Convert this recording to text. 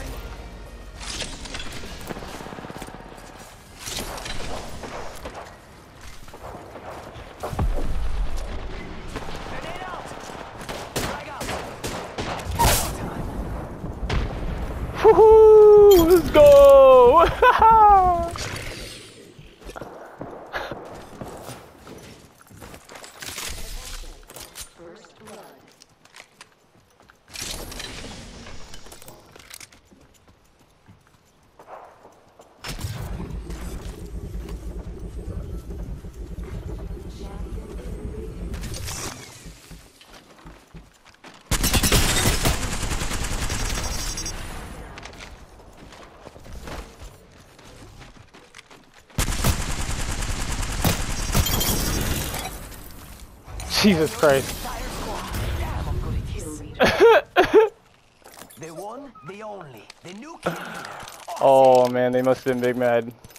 Woohoo! Let's go! Jesus Christ. The one, the only, the new kill leader. Oh man, they must have been big mad.